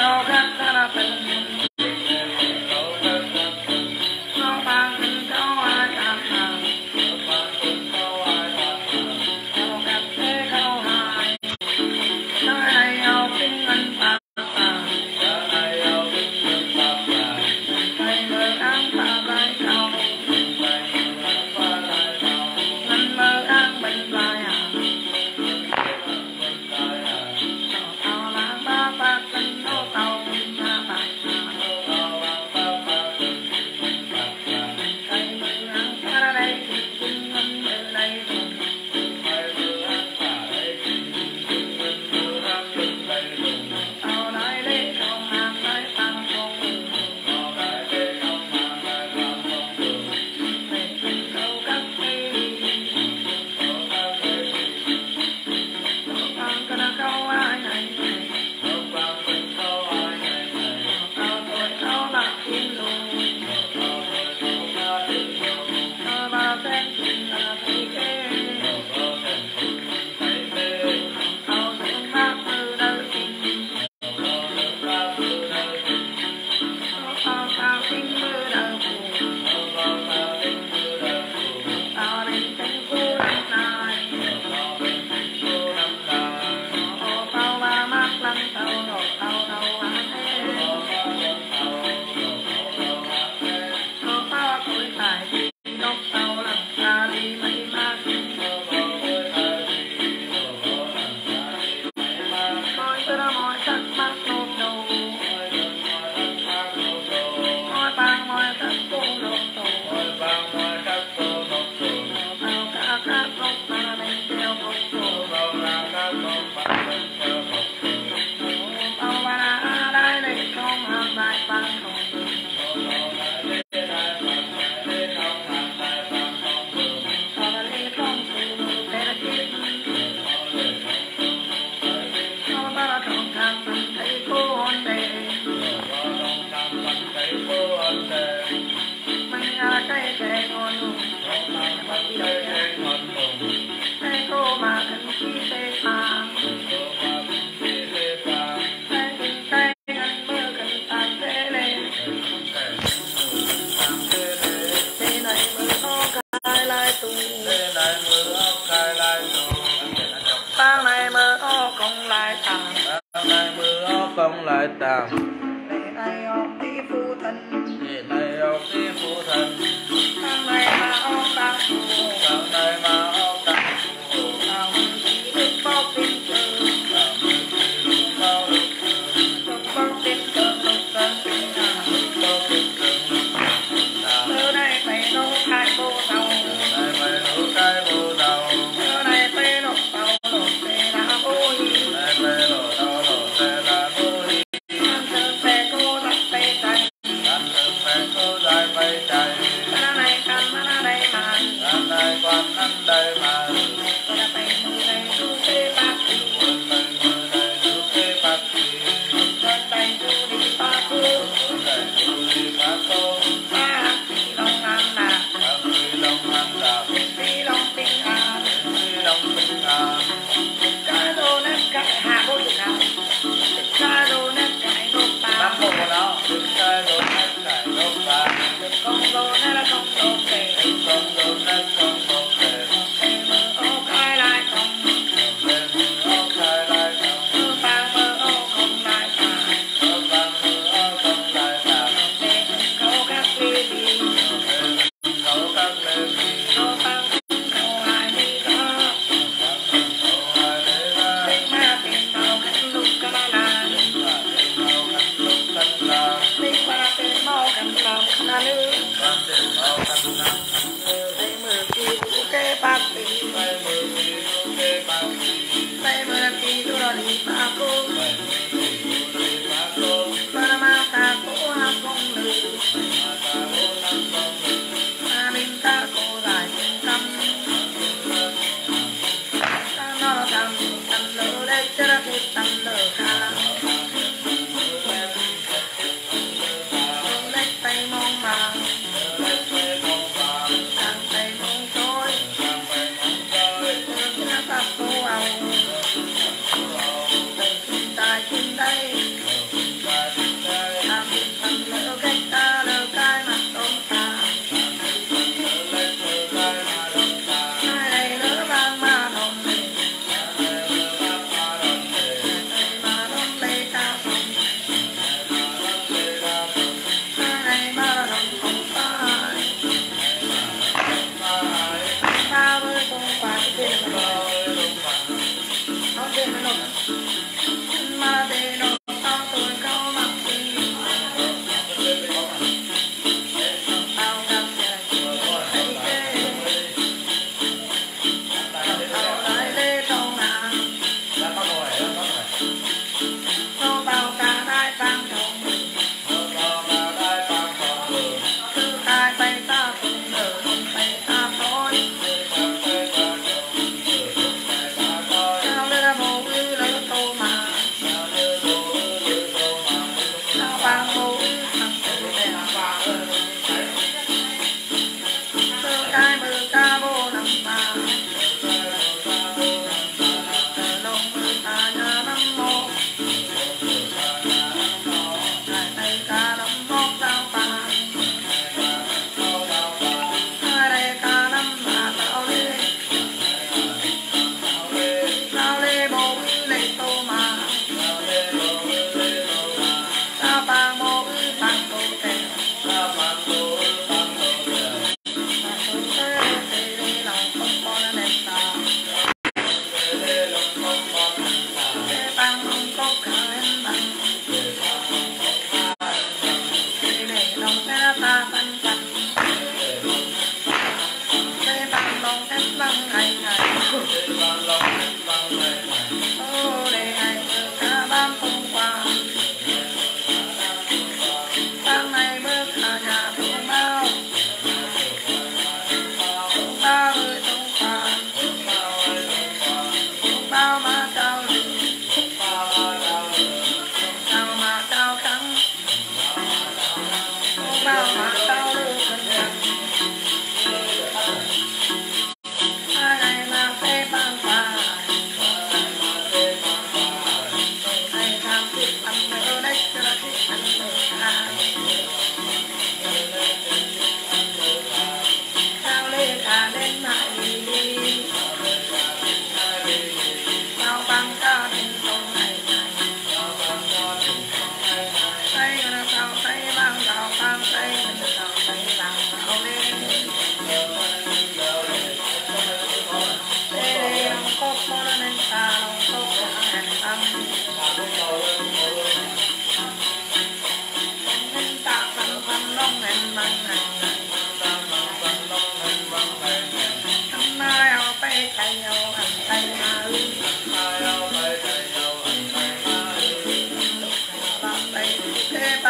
công lại tàng để này ông đi phu thân, để này ông đi phu thân, tháng này mà ông tăng phù, tháng này mà ông tăng phù, ông chỉ đức bao tin từ, bao đức bao tin từ lục tân tình à, từ này phải nấu khai cô đầu, này mày nấu cái bồ đầu, từ này phải nấu tàu nấu xe đã vô hi, này mày nấu tàu nấu xe là vô hi, ăn từ xe cô đặt tay tay, ăn từ xe cô dài bay chạy, cái này cần mà đây mà, ăn này quan ăn đây mà.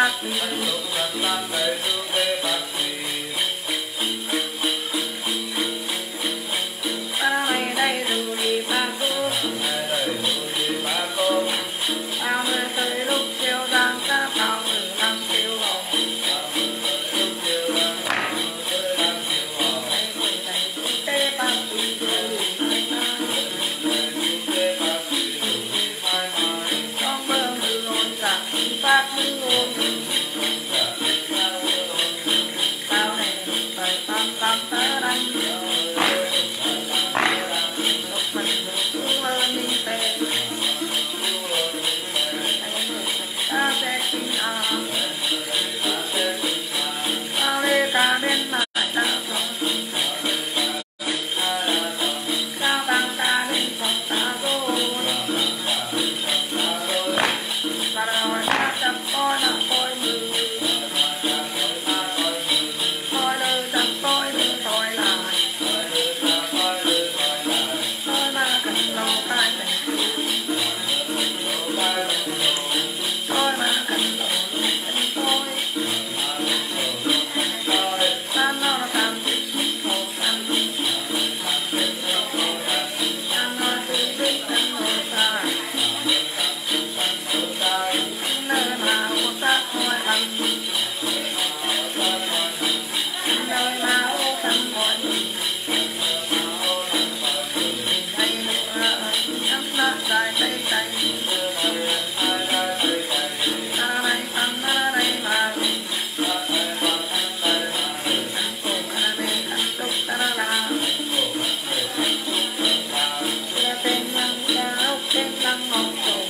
bác đi này đây dù đi bác cô bao người tới lúc chiều giang ta bao người làm chiều hồng tê bác đi trong bờ mưa ôn giặc bác mưa ôn bao này phải tam tam ta đánh lúc mình được mơ ninh tê ta sẽ kinh à ta lê ta đến lại ta không ta tăng ta đến phòng ta rồi ta nói ta chặt coi là coi mưa coi đời chặt coi mưa coi lại coi mà cần lâu tai tình coi mà cần lâu tình tôi ta nói là cảm thích khổ khăn ta nói từ biết tình hồi ta nơi nào ta hỏi bằng nơi nào ta hỏi hay nữa nhắm mắt dài tay tay ta này tăng ta đây mà cổ ta đây khăn tục ta là tên lăng cao tên lăng ngọc cổ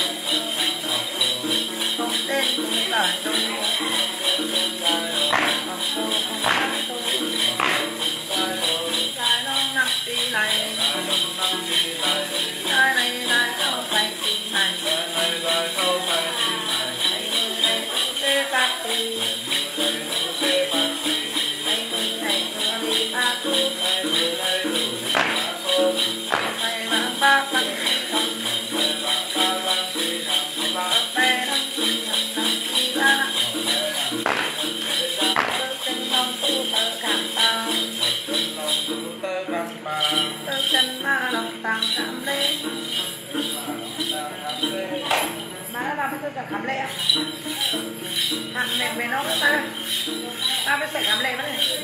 không tên cũng phải tôi ngọc cổ không phải tôi lại nó nằm đi lại này không phải tình này thấy người này tê bác đi thấy người này đi bác đi thầy mang bác bác đi không bé đăng ký ra chân lòng tu tơ cảm ta tơ chân ma lòng tàng cảm lê má làm cái tôi cảm lệ à hàm lệ về nó với ta mới sẽ cảm lệ mất này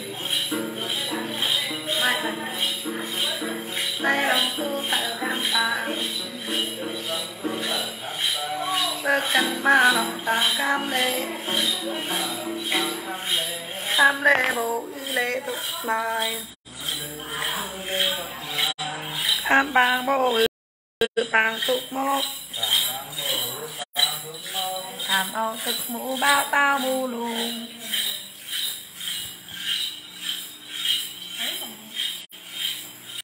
mai lần đây lòng tu tơ cảm ta tơ chân ma lòng tàng cảm lệ tham lê bộ y lê tục bài tham bang bộ bang tục mốc tham ao thực mũ bao tao mù lùm